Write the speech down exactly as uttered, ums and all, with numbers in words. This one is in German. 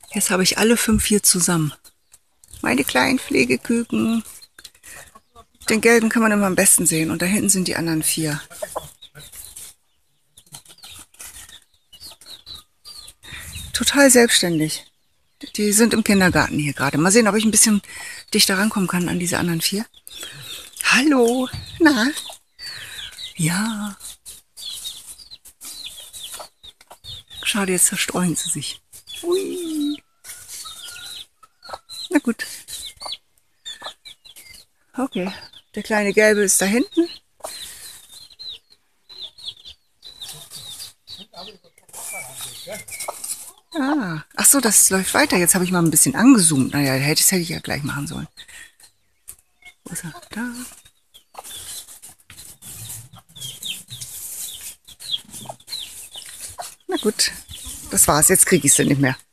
Jetzt habe ich alle fünf hier zusammen. Meine kleinen Pflegeküken. Den gelben kann man immer am besten sehen. Und da hinten sind die anderen vier. Total selbstständig. Die sind im Kindergarten hier gerade. Mal sehen, ob ich ein bisschen dichter rankommen kann an diese anderen vier. Hallo. Na? Ja. Schade, jetzt zerstreuen sie sich. Ui. Na gut. Okay. Der kleine Gelbe ist da hinten. Ah. Ach so, das läuft weiter. Jetzt habe ich mal ein bisschen angezoomt. Naja, hätte, das hätte ich ja gleich machen sollen. Wo ist er? Da. Na gut. Das war's. Jetzt kriege ich sie nicht mehr.